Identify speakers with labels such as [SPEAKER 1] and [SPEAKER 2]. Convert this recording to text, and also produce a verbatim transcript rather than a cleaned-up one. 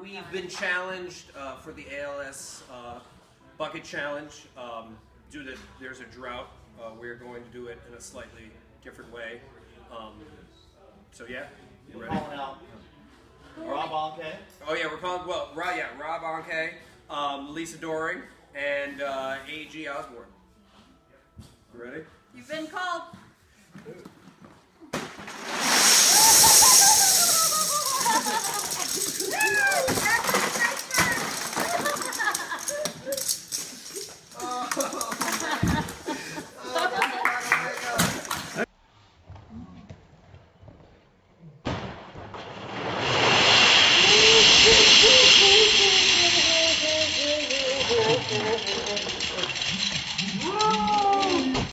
[SPEAKER 1] we've been challenged uh, for the A L S uh, bucket challenge. Um, due to there's a drought, uh, we're going to do it in a slightly different way. Um, so yeah, you
[SPEAKER 2] We're
[SPEAKER 1] ready?
[SPEAKER 2] calling out Rob Anke.
[SPEAKER 1] Oh yeah, we're calling well, Rob, yeah, Rob Anke, um, Lisa Doring, and uh, A G Osborne. You ready?
[SPEAKER 3] You've been called.
[SPEAKER 4] Thank you.